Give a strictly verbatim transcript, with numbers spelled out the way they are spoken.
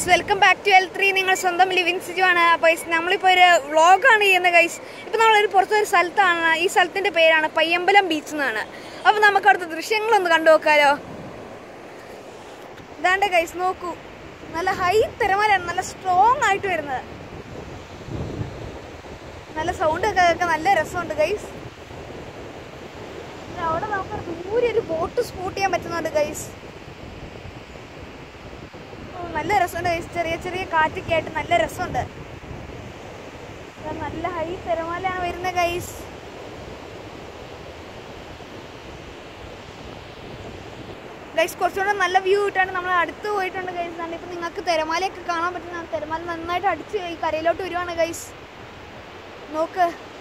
Guys welcome back to L three. നിങ്ങൾ സ്വന്തം living Siju ആണ്. അപ്പോൾ നമ്മളിപ്പോൾ ഒരു വ്ളോഗാണ് ചെയ്യുന്നത് ഗൈസ്. ഇപ്പോൾ നമ്മളൊരു പുറത്തൊരു സ്ഥലത്താണ്. ഈ സ്ഥലത്തിൻ്റെ പേരാണ് പയ്യമ്പലം ബീച്ച് എന്നാണ്. അപ്പോൾ നമുക്ക് അവിടുത്തെ ദൃശ്യങ്ങളൊന്ന് കണ്ടു നോക്കാമല്ലോ. ഇതാണ്ട് ഗൈസ് നോക്കൂ, നല്ല ഹൈ തിരമാലയാണ്, നല്ല സ്ട്രോങ് ആയിട്ട് വരുന്നത്. നല്ല സൗണ്ട് ഒക്കെ കേൾക്കാൻ നല്ല രസമുണ്ട് ഗൈസ്. അവിടെ നമുക്ക് ദൂരെ ഒരു ബോട്ട് സ്പോട്ട് ചെയ്യാൻ പറ്റുന്നുണ്ട് ഗൈസ്. നല്ല രസമുണ്ട് ഗൈസ്. ചെറിയ ചെറിയ കാറ്റൊക്കെ ആയിട്ട് നല്ല രസമുണ്ട്. നല്ല ഹൈ തിരമാലയാണ് വരുന്നത് ഗൈസ്. ഗൈസ് കുറച്ചുകൂടെ നല്ല വ്യൂ കിട്ടാണ് നമ്മൾ അടുത്ത് പോയിട്ടുണ്ട് ഗൈസ്. ഇപ്പം നിങ്ങൾക്ക് തിരമാലയൊക്കെ കാണാൻ പറ്റുന്നതാണ്. തിരമാല നന്നായിട്ട് അടിച്ച് ഈ കരയിലോട്ട് വരുവാണ് ഗൈസ്. നോക്ക്.